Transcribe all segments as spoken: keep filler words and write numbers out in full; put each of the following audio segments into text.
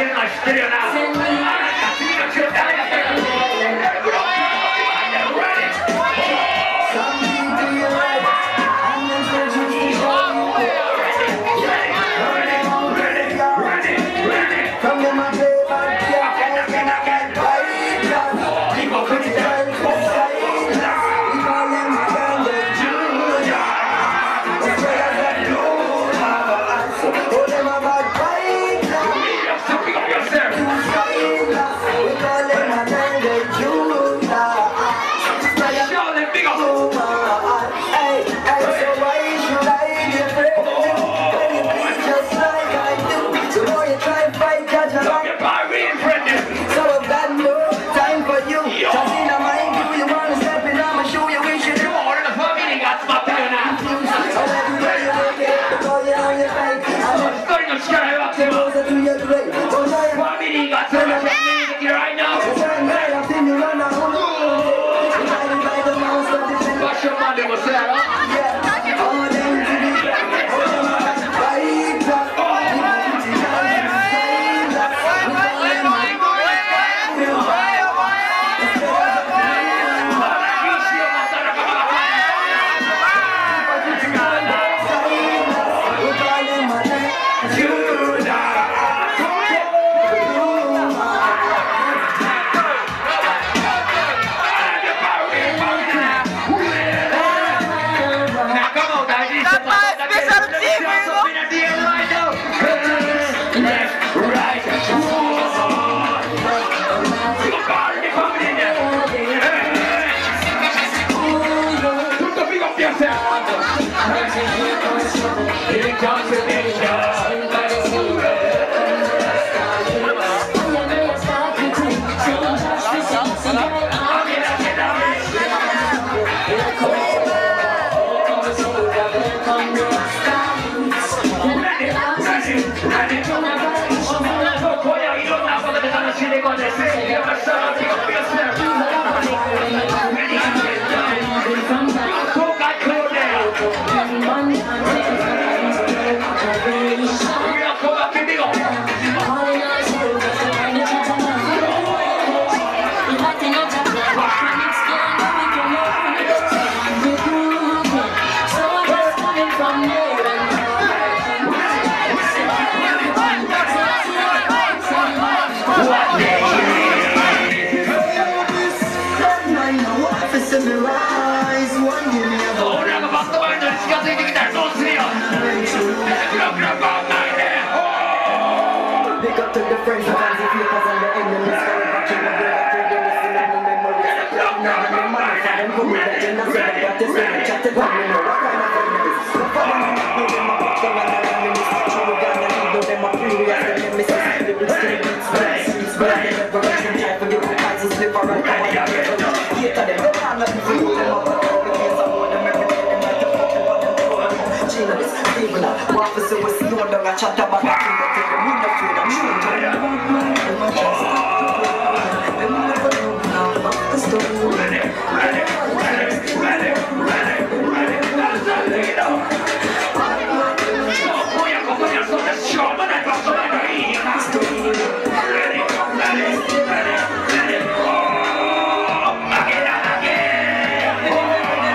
るのは知ってるよな。次の中誰だったか。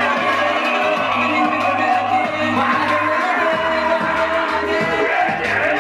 Yeah.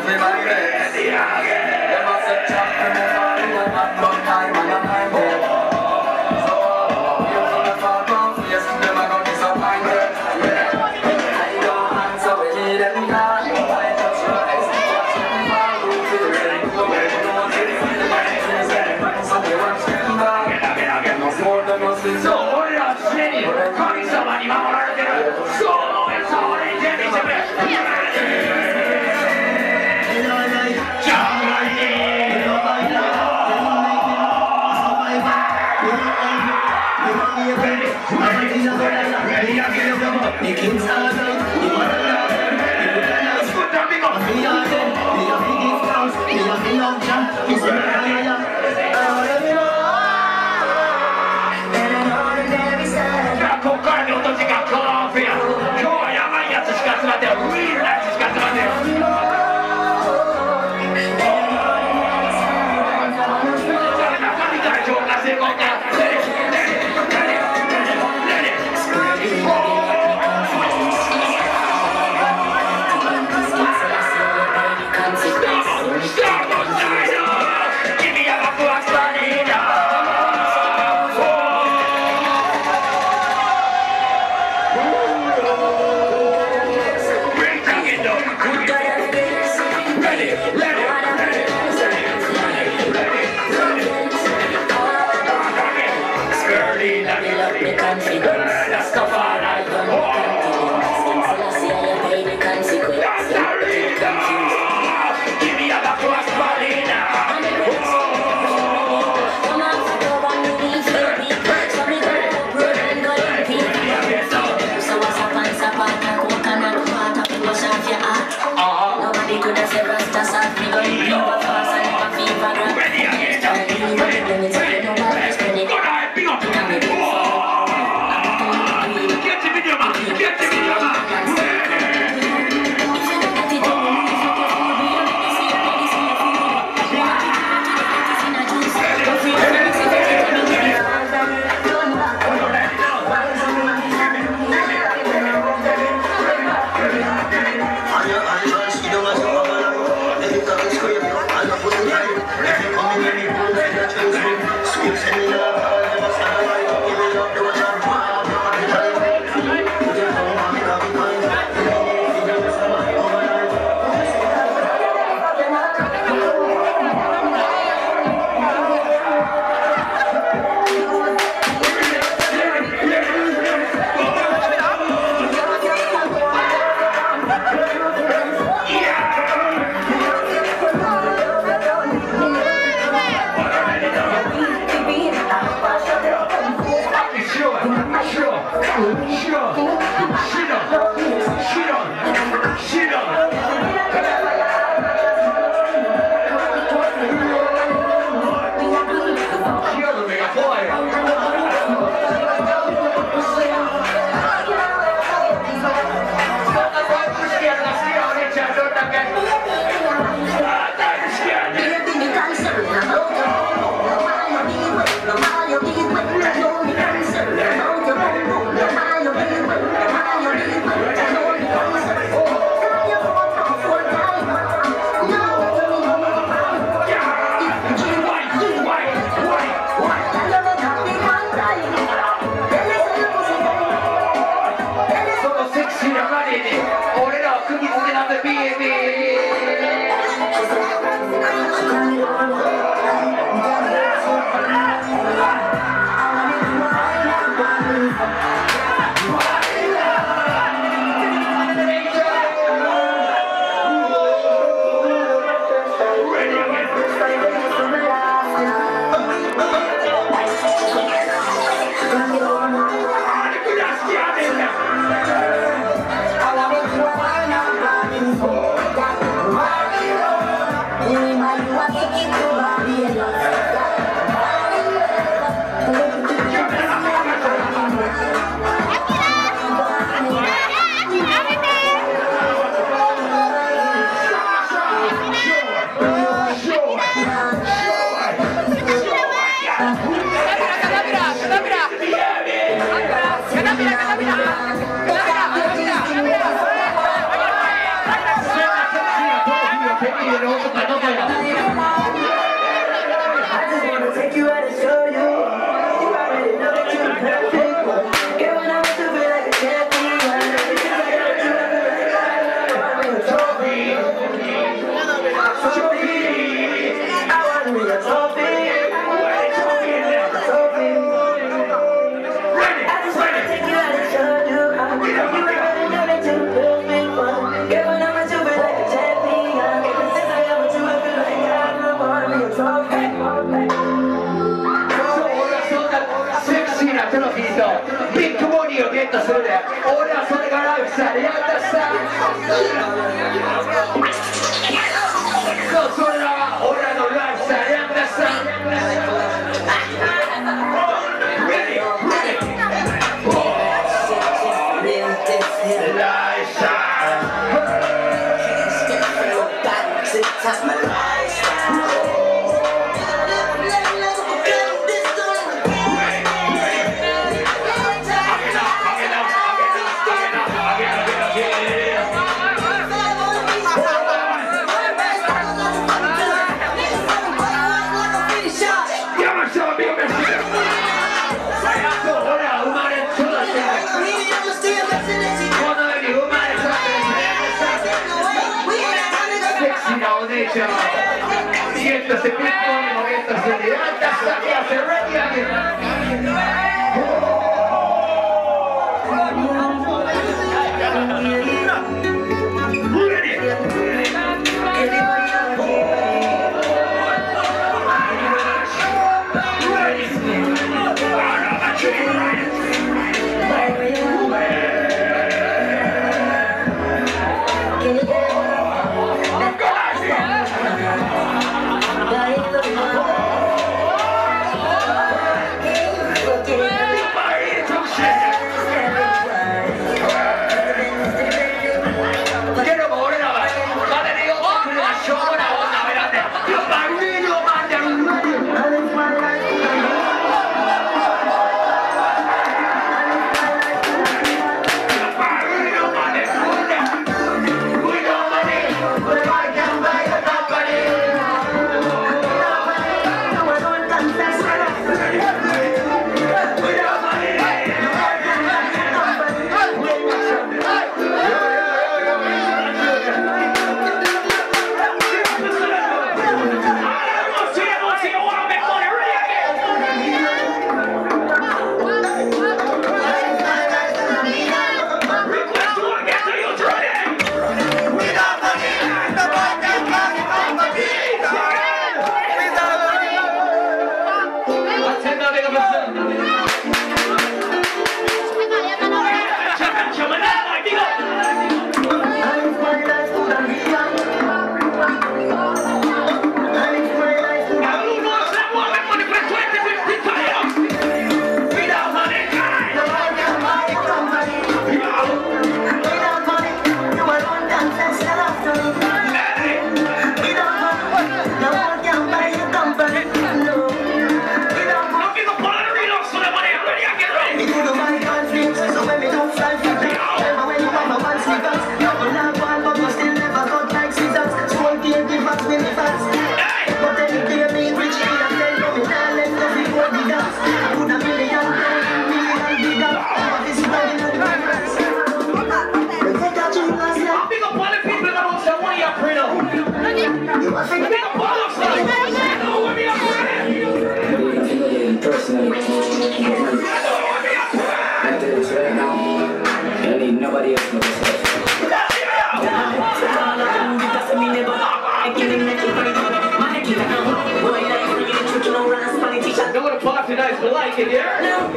for my best. Them a say chop them a fall in a knock but time and a time dead. So you for the fall down face, them a go disappointed. I don't answer when you them call. I touch your eyes, watch them fall. Who feels it? No one knows it. The man feels it. So they watch them fall. No more than us is so. 俺ら常に神様に守られてる。そう思えそう俺に準備してくれ。 Making stars out, you wanna love, you wanna love. Me a dead, me a big gift house, me a big love jam, me say me a ya. I wanna be more, and I know that every side. じゃあこっからの音時間クローフや。今日はやばいやつしか集まってる。リールなやつしか集まってる。じゃあ中身から浄化していこうか。 All that's what I got outside, you understand? So, so now, all that's on the outside, you understand? Ready, ready. Elisha. That's my lifestyle. Siento ese pitbull, momento se levanta hasta que hace ready again. Nobody else knows. Know what a party nice we like it, yeah?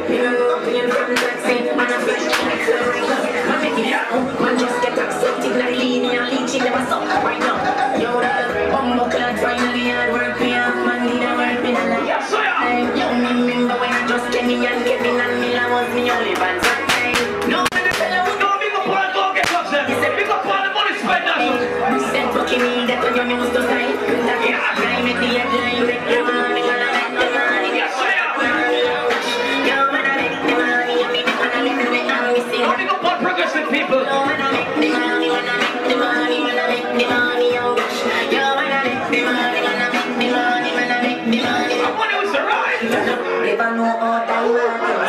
Yes, sir! Remember when I just came in and Kevin and Miller was me only band. No, no, big up on go get up there. Big up on the money spenders. You said fucking me that when your news to sign. Yeah, I make the headline, make the money, when I make the money. Yes, sir! Yo, when I make the money, I make the money, when I make the money. No, big up on progressive people. Yo, when I make the money, when I make the money, when I make the money, yo, gosh. Yo, when I make the money, when I make the money, when I make the money. I want it was the right. Never know how time works.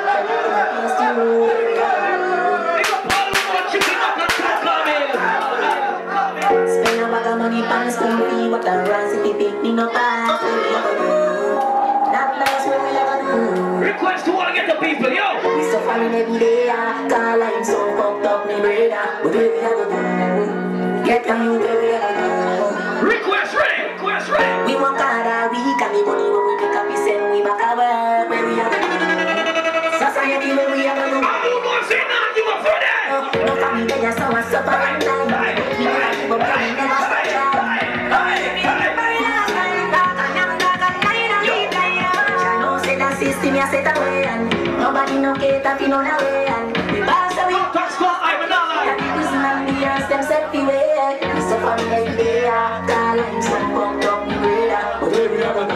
Spend a bag of money on school fee, what a run city picnic no pass. Not nice when we ever do. Request to all to get the people, yo. We suffering every day, call I'm so fucked up, me brother. But we ever do. Get on you, baby, ever do. Request ready, request ready. We work hard all week and the money when we pick up, we send we back our work. Where we ever do. Society where we ever do. I'm going to say nothing. me there, so I suffer one time. Me never give up, me never stop trying. Jah know say that system ya set away and nobody no cater fi none away and we pass away. The people's man the earth them set fi way. We suffer me every day, call and some fucked up me brother. But we will never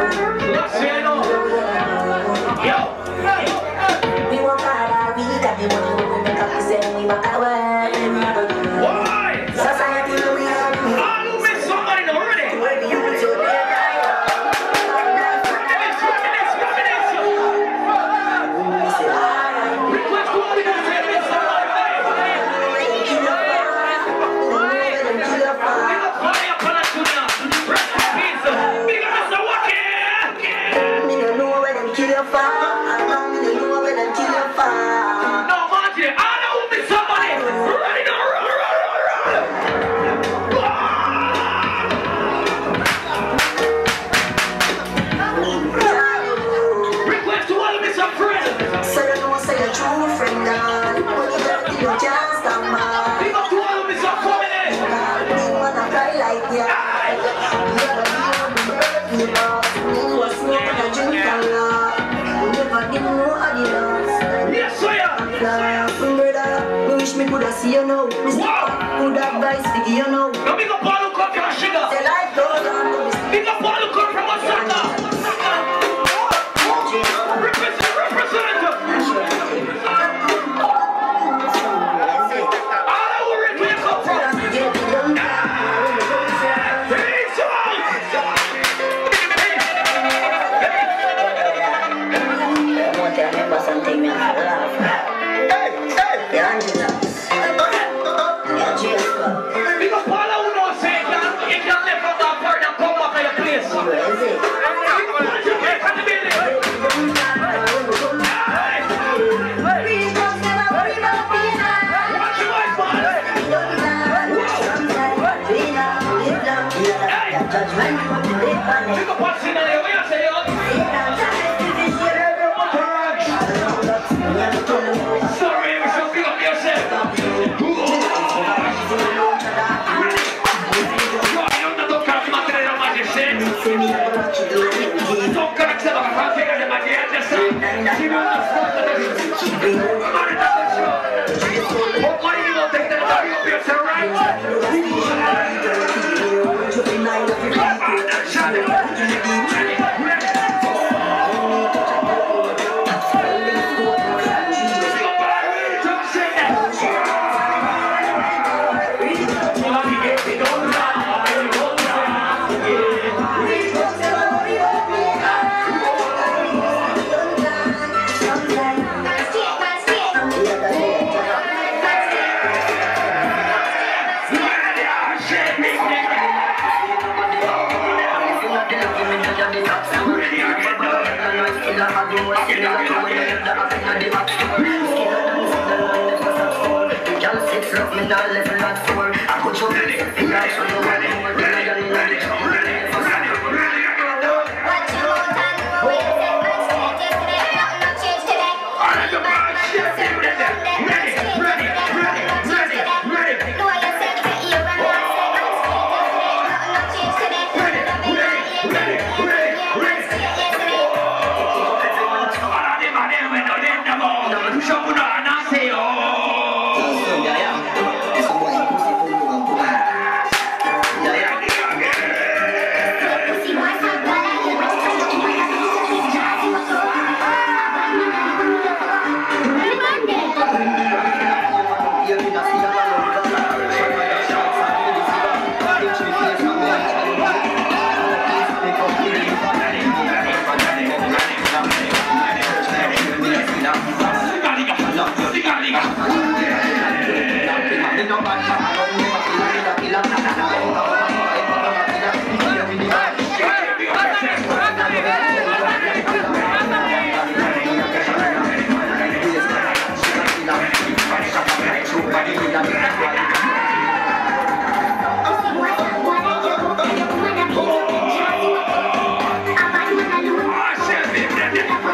we work hard all week and the money we make up we send we back away. Society no we have me. I'll make somebody know already. Where the youth so they die. Request to all the guys here, miss somebody. Fire up on us now. Rest in peace. Big up Mister Wacky. Me no know where them kill your father. Me no know where them kill your father. No, Margie, I know who miss somebody. Ready now, run, run, run, run. Request to all the Mister Friends. So you know, say a true friend, man. When you get to you can't stop, man. Big up to all the Mister Family. Big man, I cry like ya. You never be on the birthday boss. Me was smoking a drink and laugh. You never did know how the last. Yes, sir. Brother, me wish me coulda see you now. Mister Could advise to give you now. Now big up all who come from Sugar. Say life goes on. Big up all who come from Osaka. Represent, represent. All who ready where you come from. Peace out. I want to remember something me have to laugh. Yeah, Angela. Yeah, Jesus. Big up all who know say you can you can live from that part and come back to your place. Where is it? Big up all you get from the building. Watch your wife, man. Big up all scenario. What you say, yo? Sorry, we should big up yourself. Io non tocca la materia della magia, tocca la xenofa, fa fare le magie, adesso si vuole una scorta adesso. Guarda adesso. O poi mi lo tengo da io per essere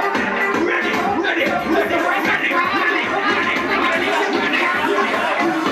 Ready, ready, ready, ready, ready, ready, ready, ready, ready, ready, ready, ready, ready,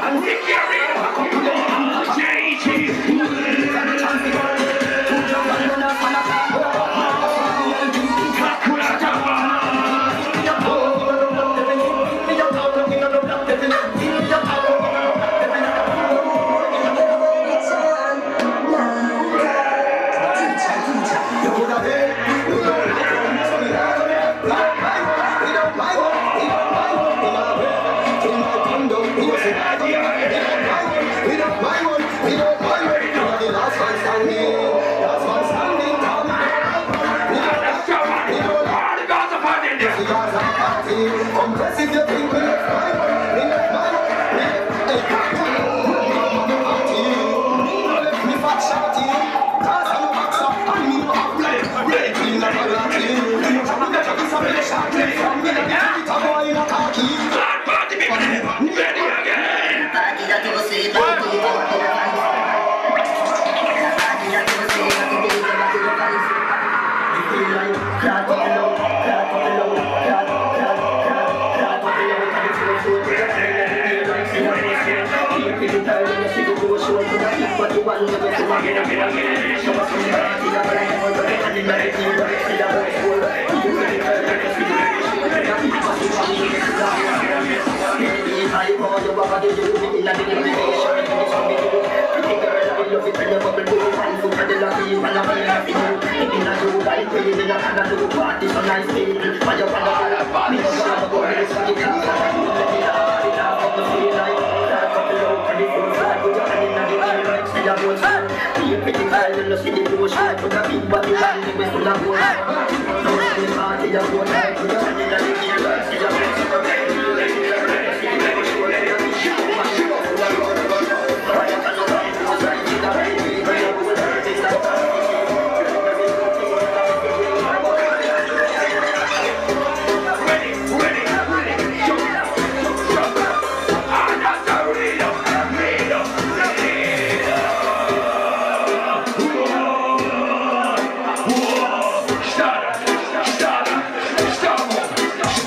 Stop!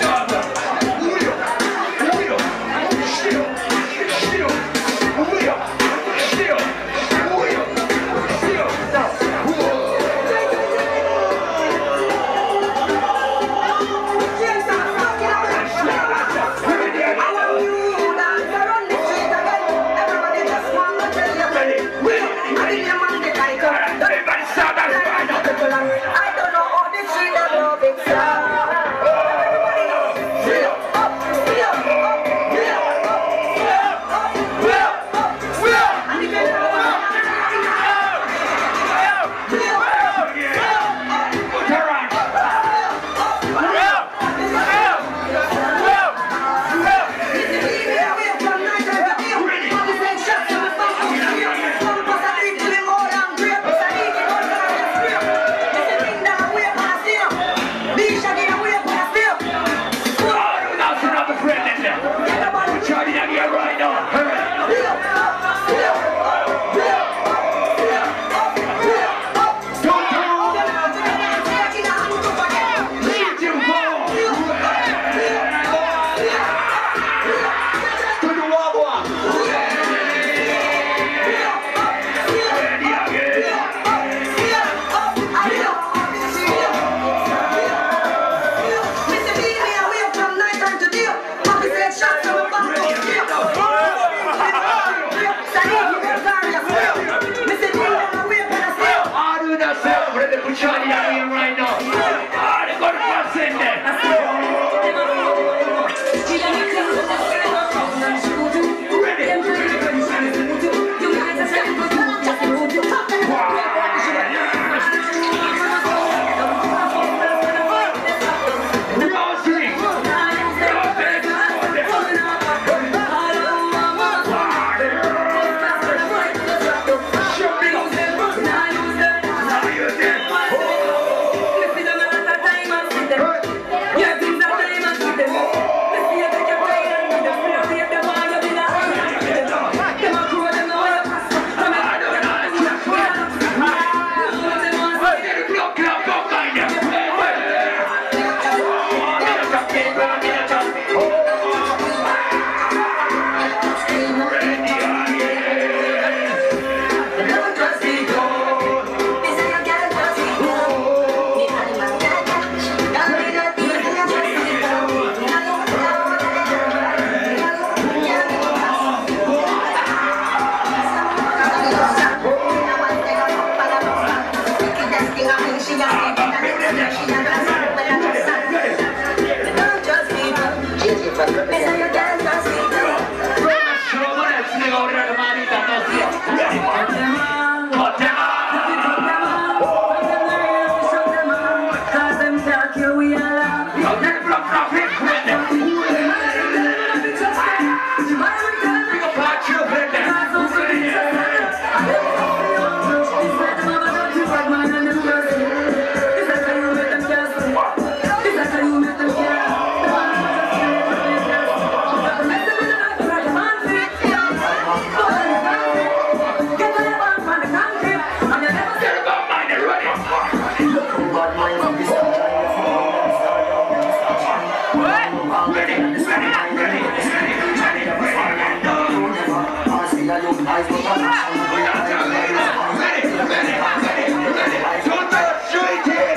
see a young eyes, but I'm not Ready, ready, ready, ready. Don't touch straight here.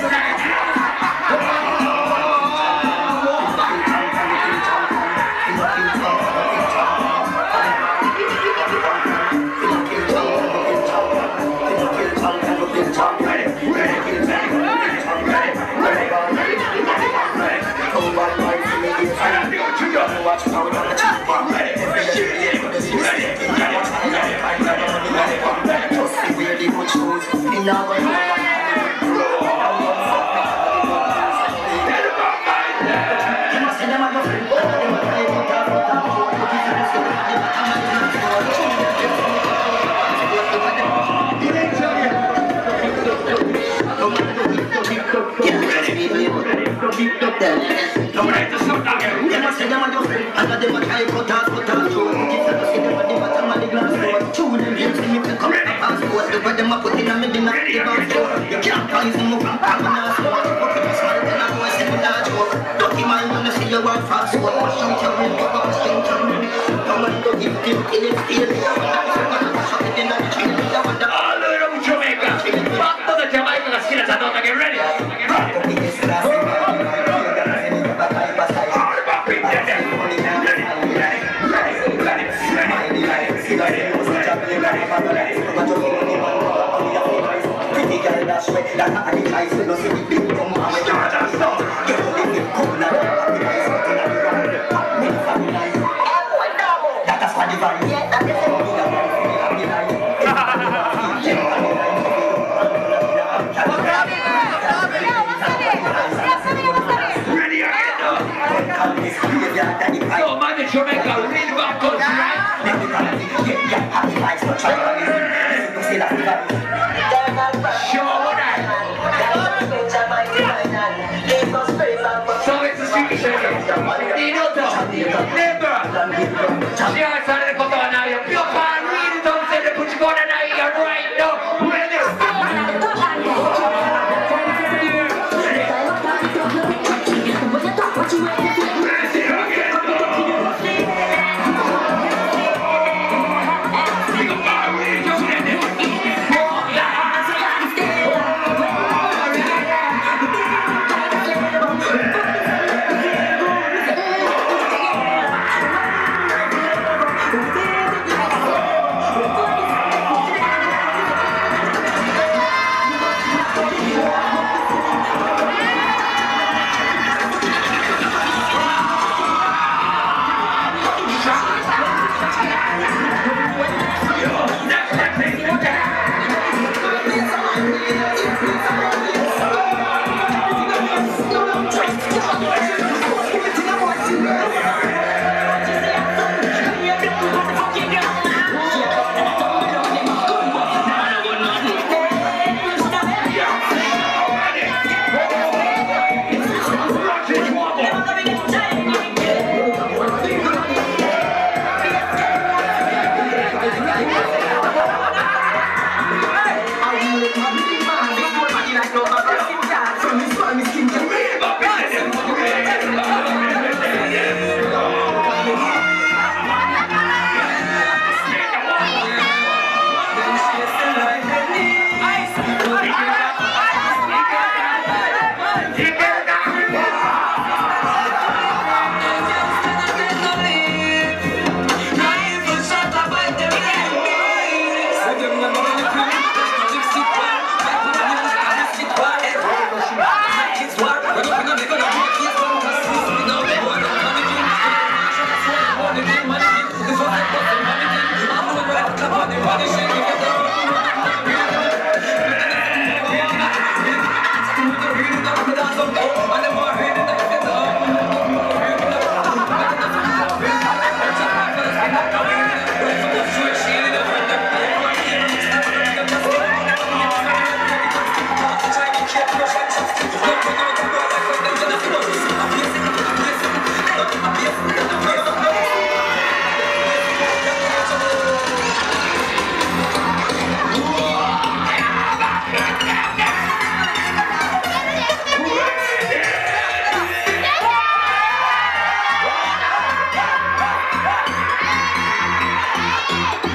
Yo, man, the Jamaica, real back on Show what I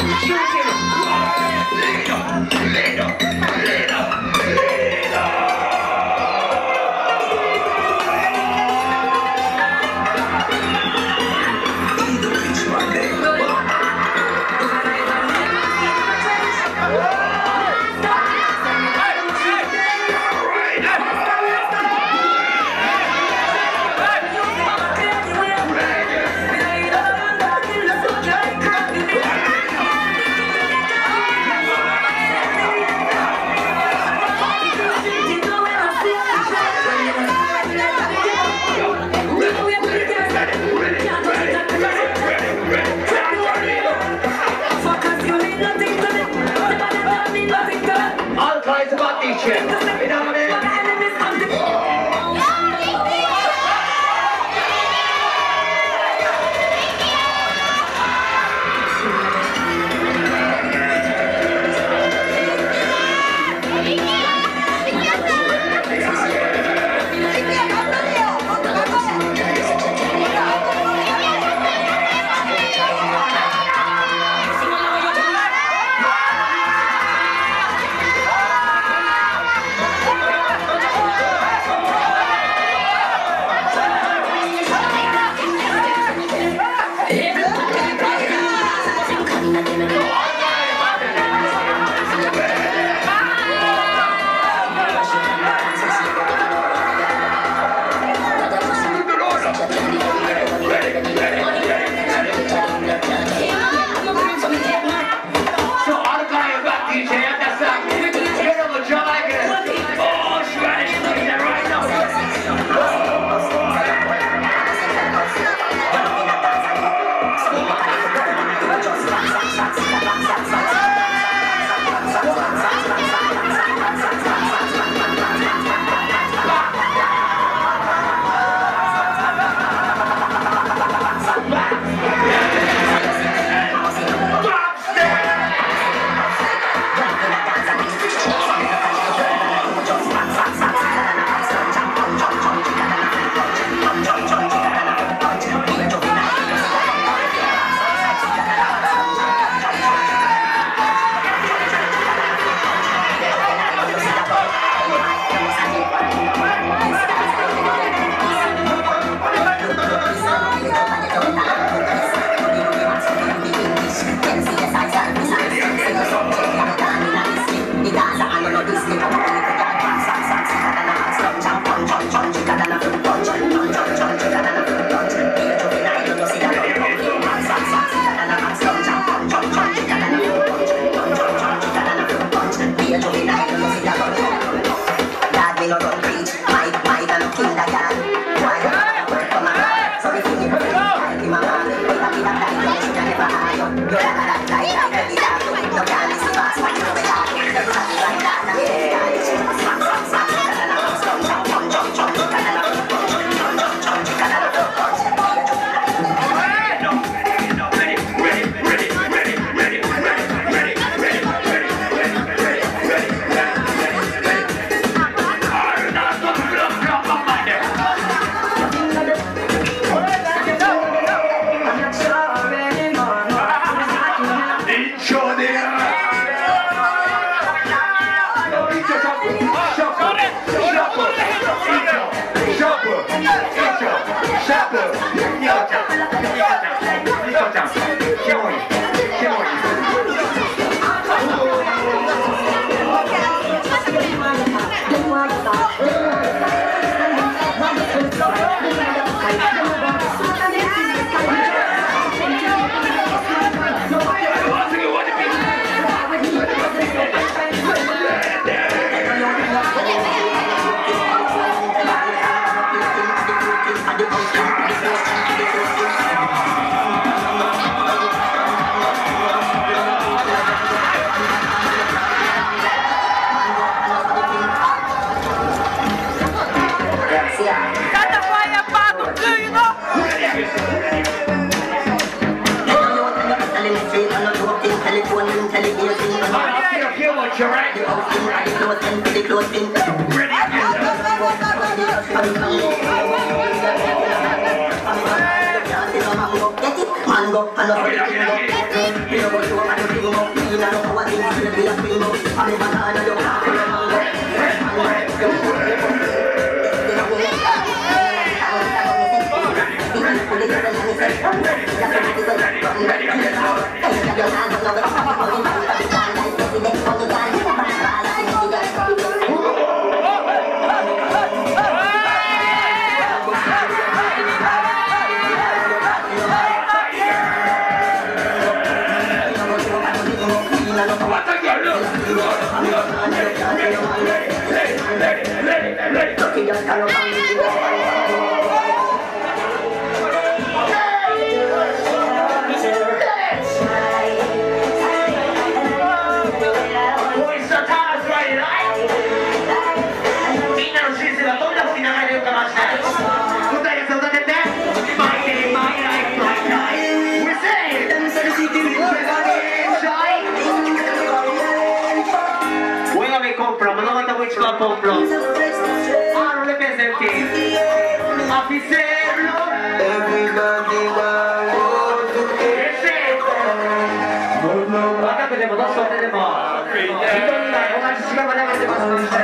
Mango, Poplo, ah, non le presenti, a Pisello, guardate, non so, vedremo, una sciarma da vedere,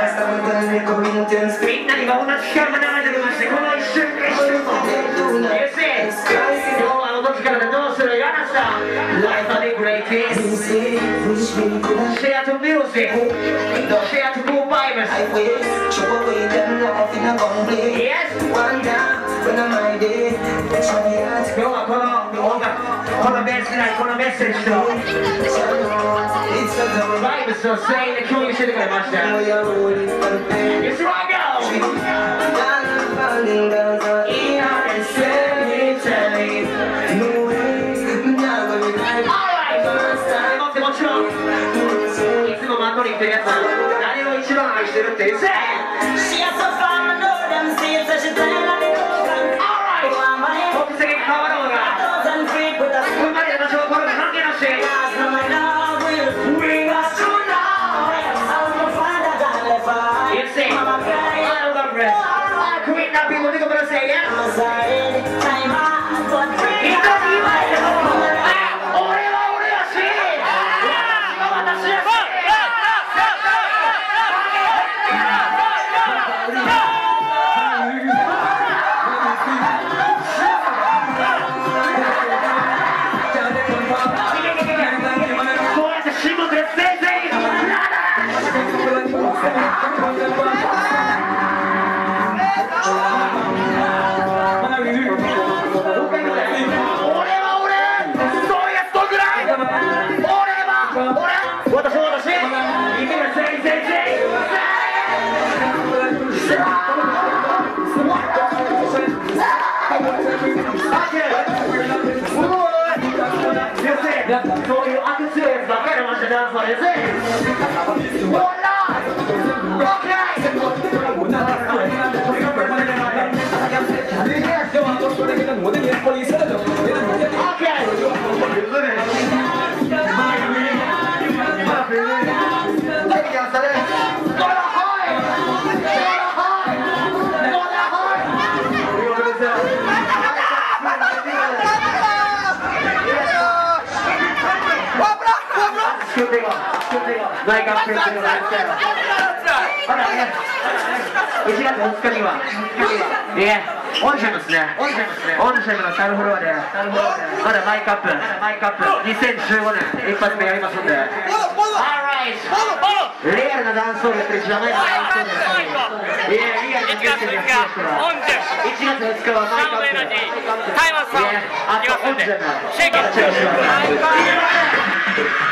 spinta di una sciarma da vedere, ma se conosce il senso, io ho la musica da dosso, ragazza, life of the greatest, share to music, share to cool vibes. I wish, chop away them love in a complete. Yes. One down, when I'm my day, it's on the earth. Io ma con con la message, con la message show. It's a double Vibe so say the kill you should have got now you're rolling for the pain. It's right now. Falling down the ear and cemetery. No way, now I'm in Alright. Notte mo ciò. いつもマトリックやつ。誰を一番愛してるって言うぜ。 She has so far, I know them seeds that she tell her they don't come. Alright. 国籍変わろうが。 Doesn't freak with us. 生まれた場所これ関係なし。 Last no my love will bring us to now. I'm the father that left her. You see. Mama cry. I love breath. I quit now people think I'm gonna say yeah. I'm sorry. Time out, but bring It's us not you. to Ah, 俺は俺だし。私は私だし。 そういう悪強いやつばっかりの話でダンスはですね。オーライ。オーケマイクアップしてください。まだね、いちがつむいかには、いえ、オンシャムですね。オンシャムのサルフロアで、まだマイクアップ、マイクアップ、にせんじゅうごねん一発目やりますんで。Alright! リアルなダンスをやってるジャマイカのダンスをやってる。いや、リアルなダンスをやってる人は。いちがつむいかはマイクアップ。タイマーさん、あとオンシャム。シェイキー。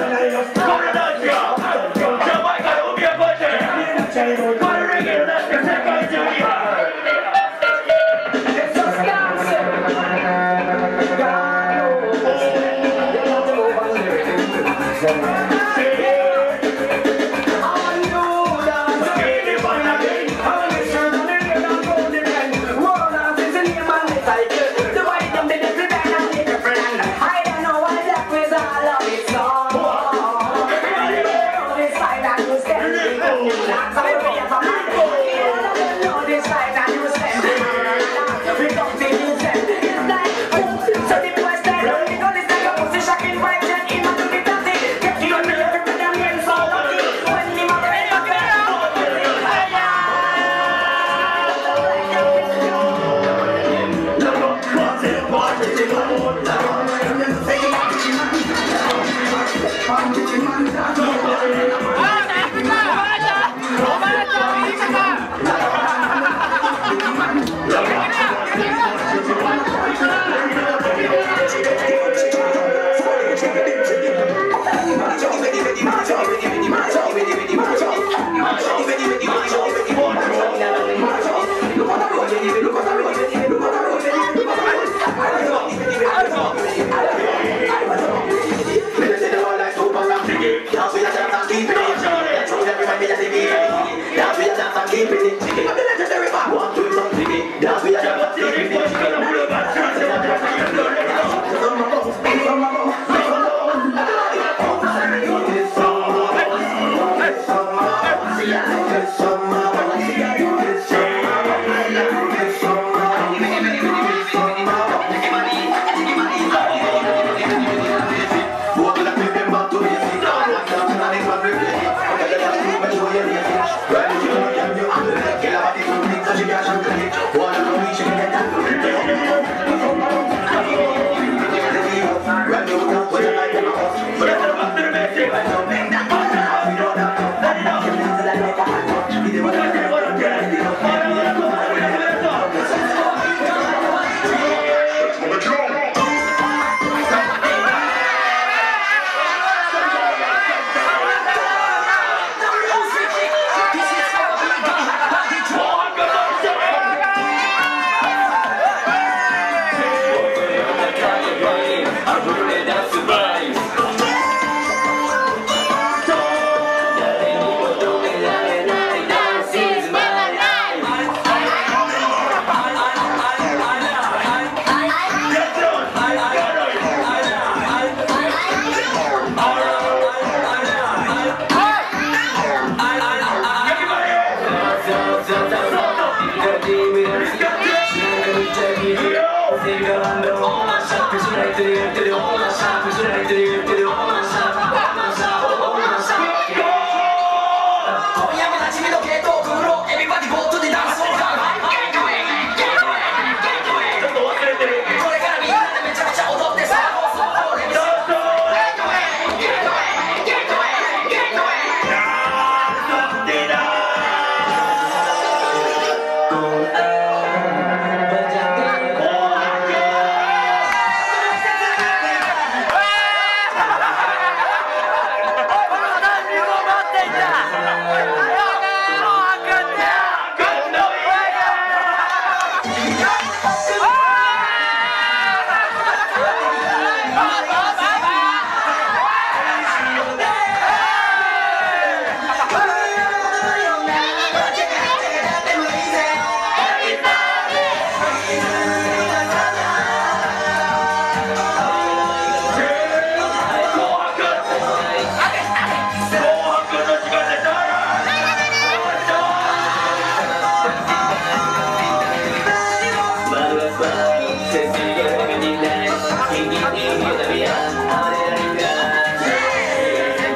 Thank you.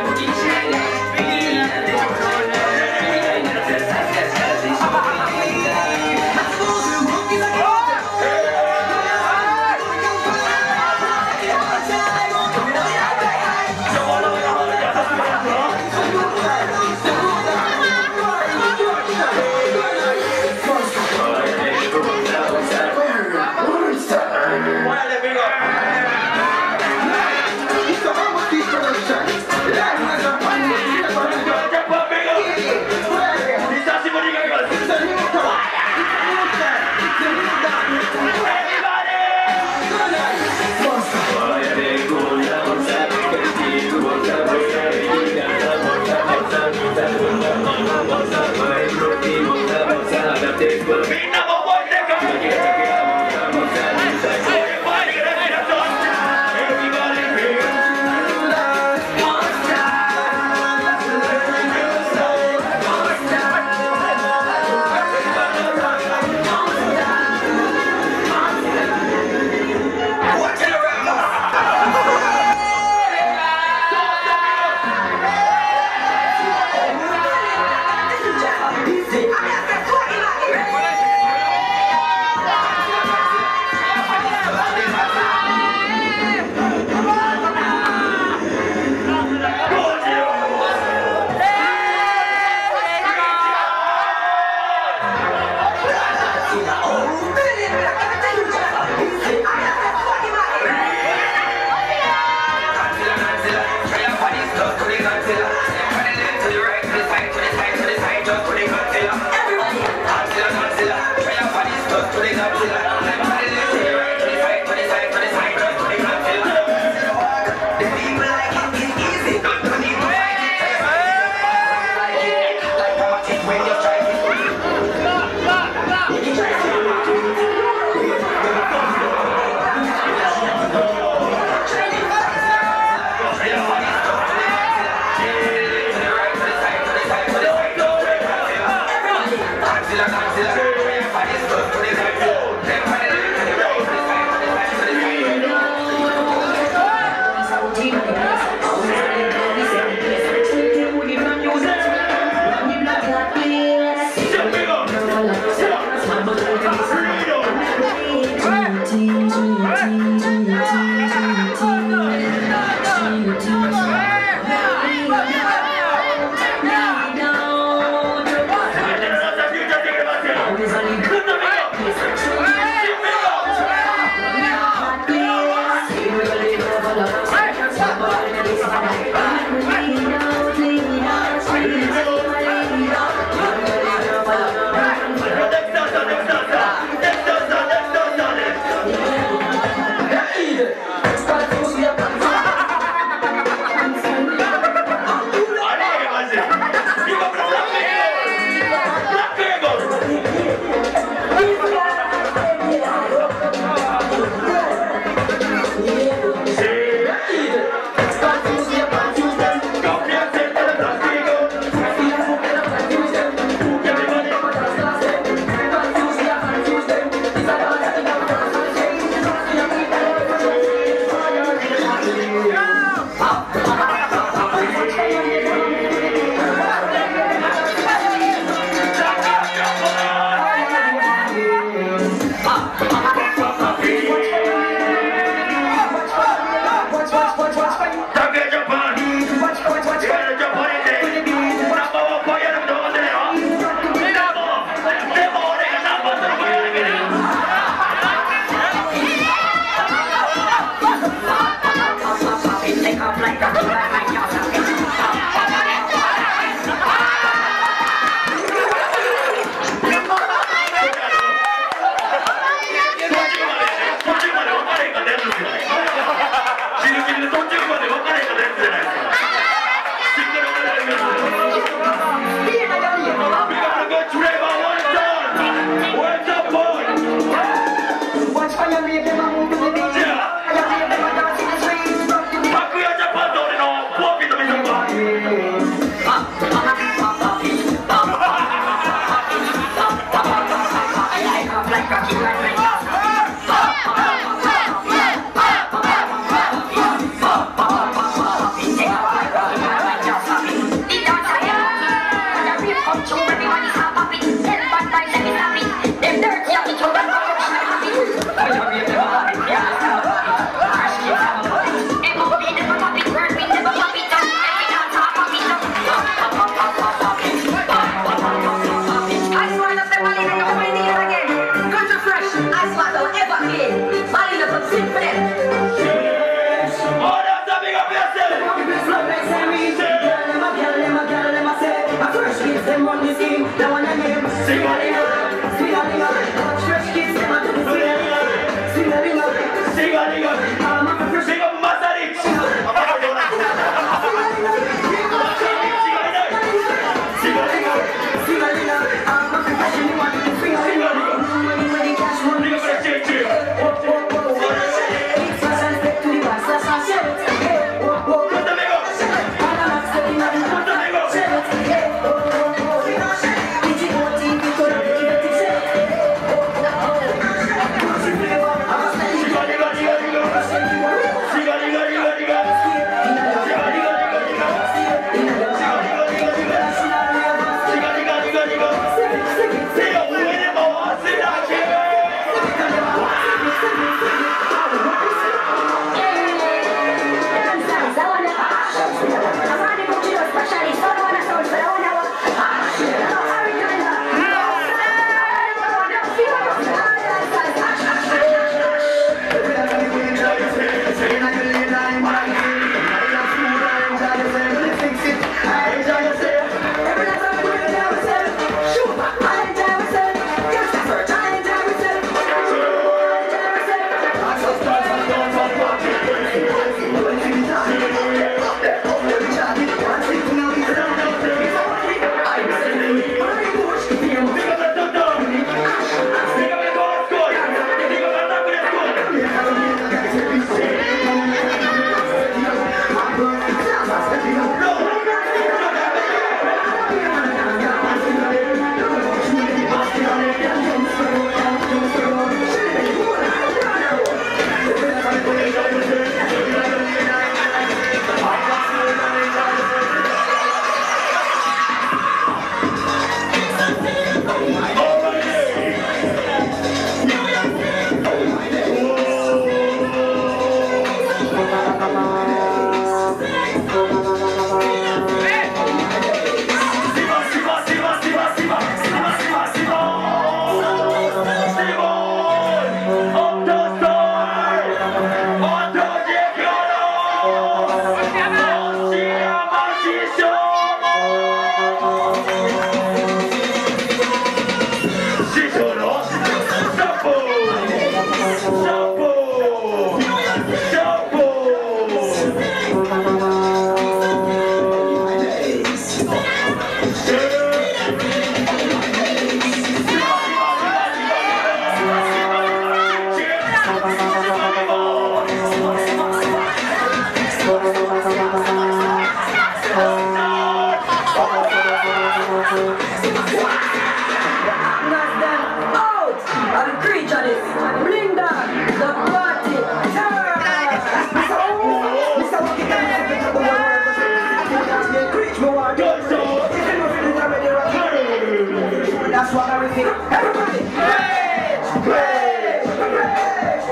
That's what I think. Everybody, rage, rage, rage,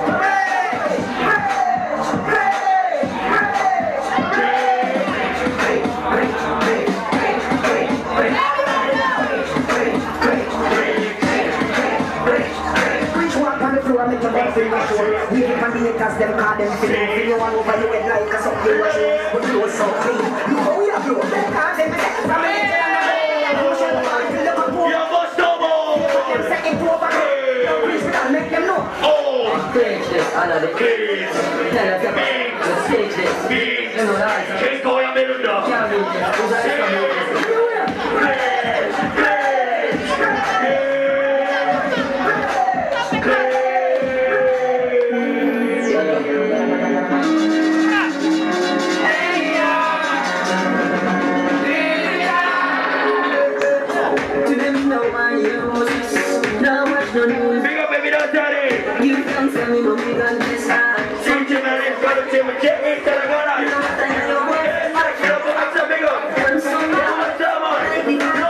we can be it as them call them feeling. Feel you all over your head like a something watching. But you know so clean. Look how we are blue. Them can't take me second from me. Make them know. Oh! Stage this, another stage. Tell them to stage this. You know that. Can't go in the middle though. Can't do this. Who's that coming? To them know my use. Now watch the news. You can tell me no big on this side. See you, man, it's got to take a check in, tell me what I know. I'm so down.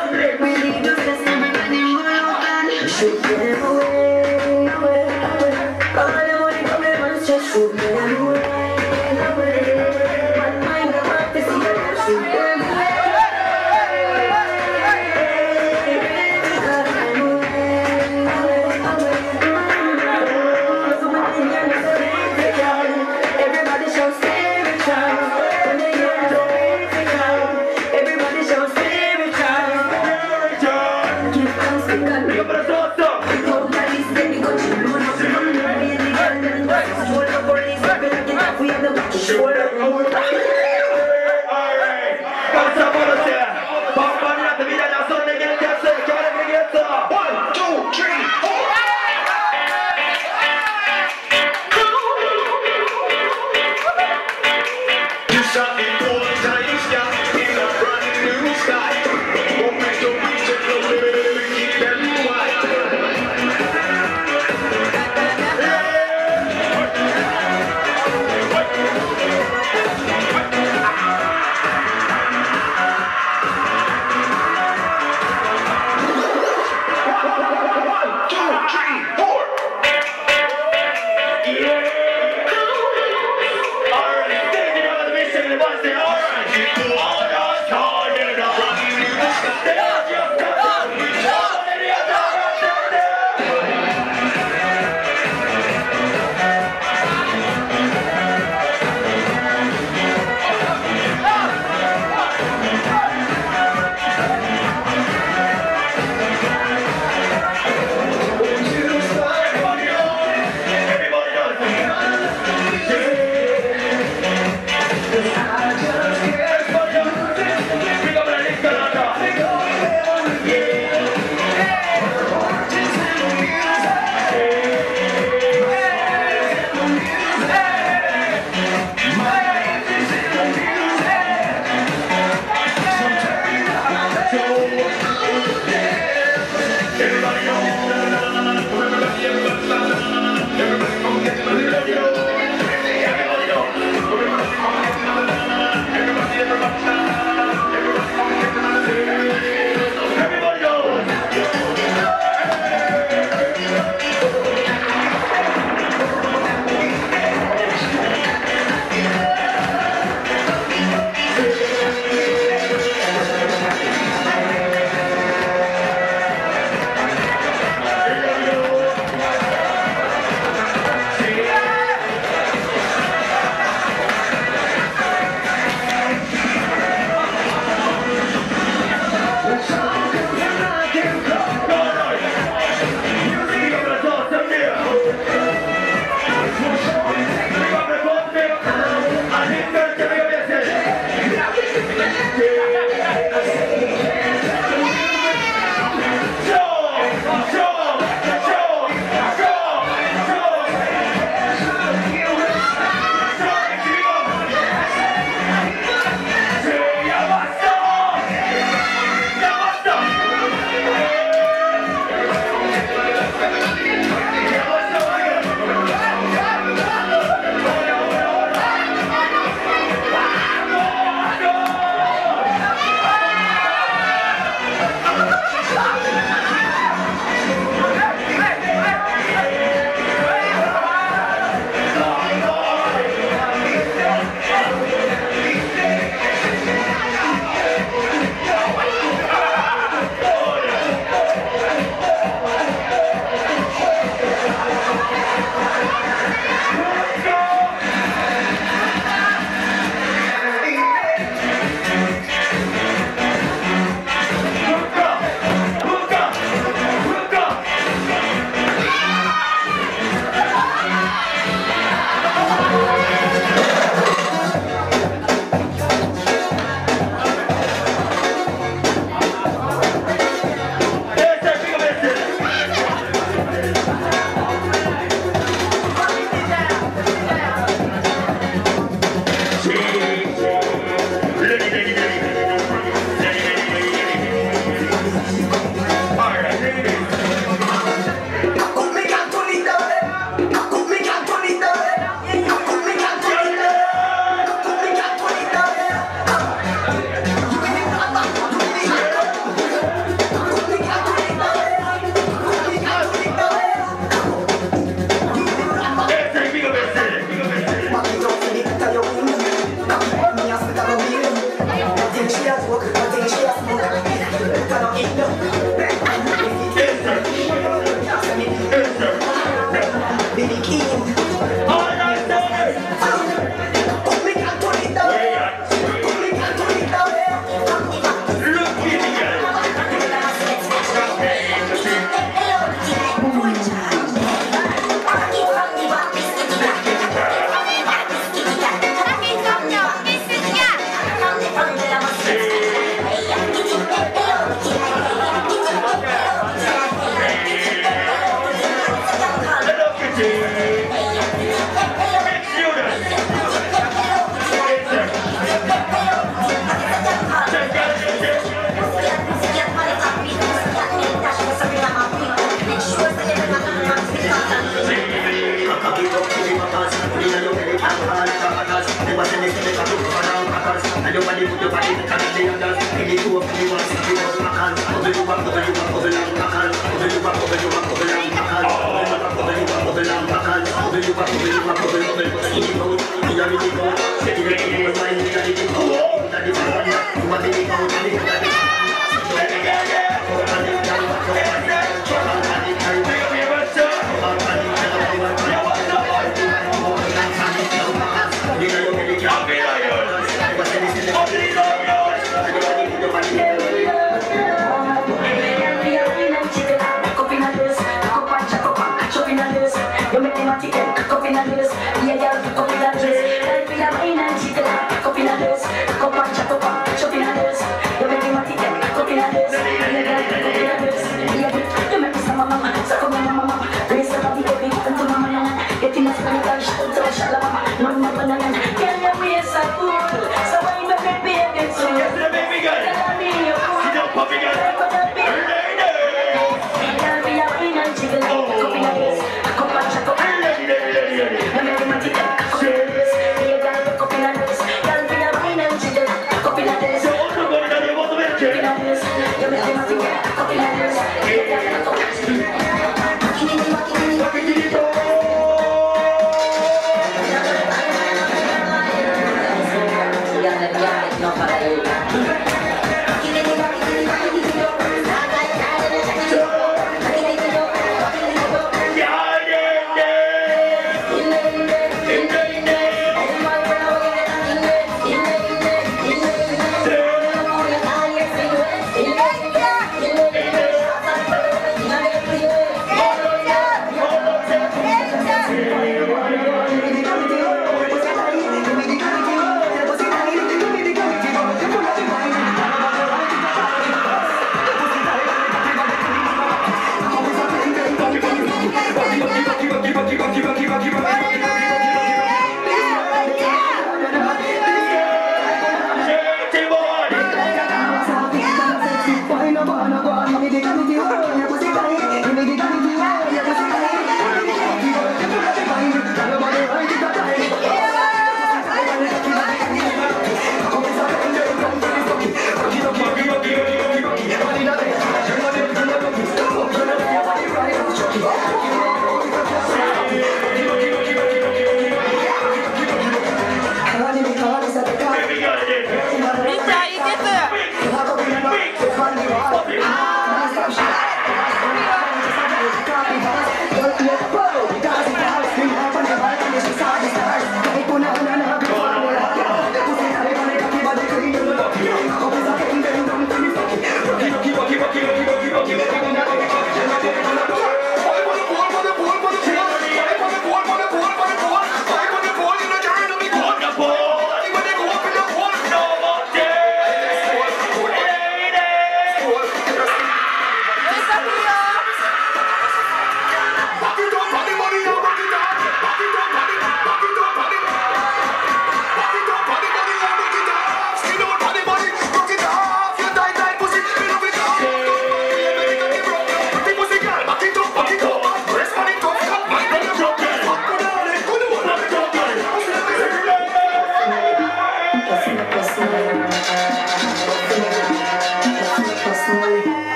Yeah.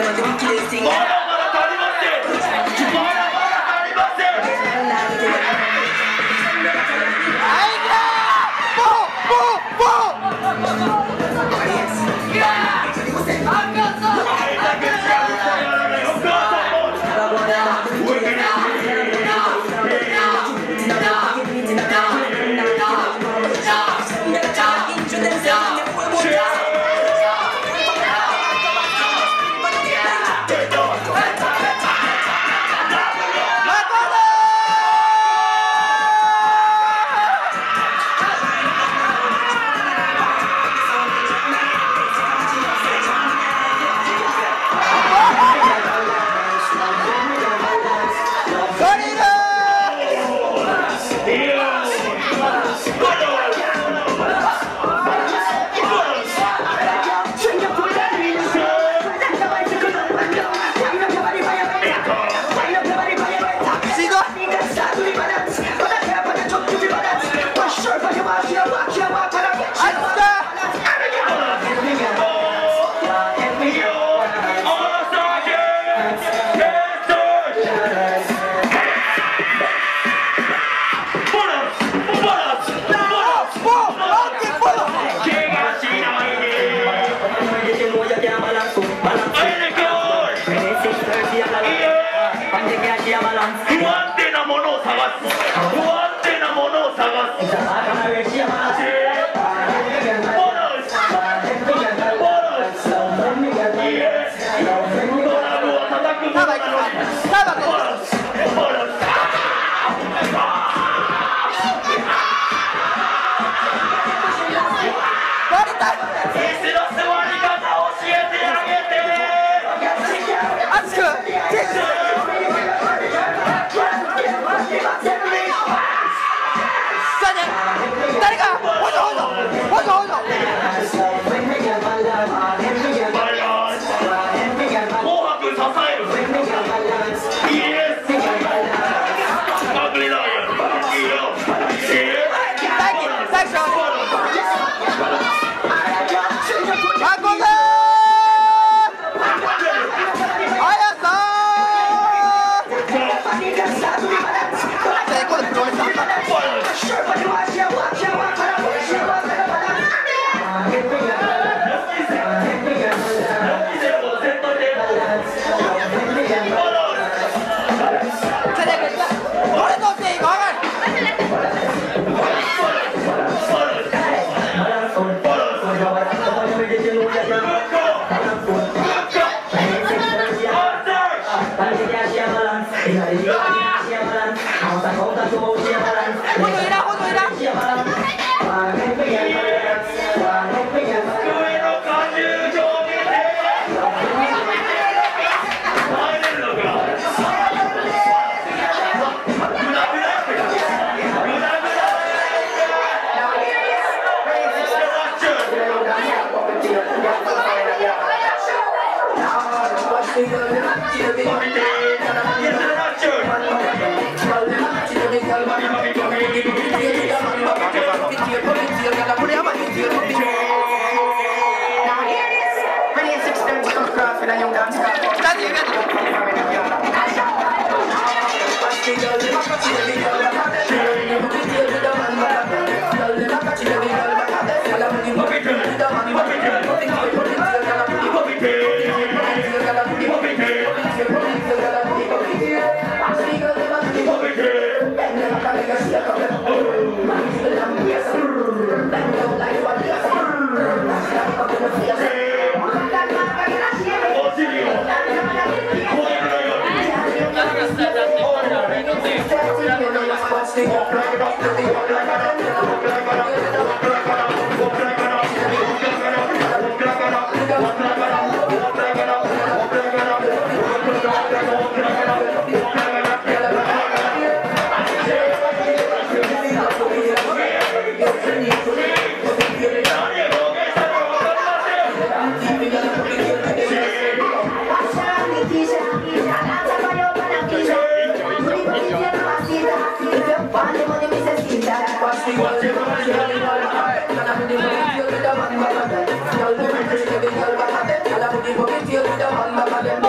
Girl,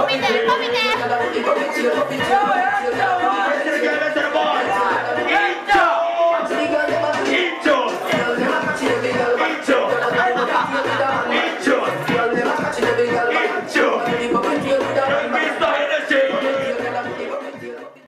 to your love.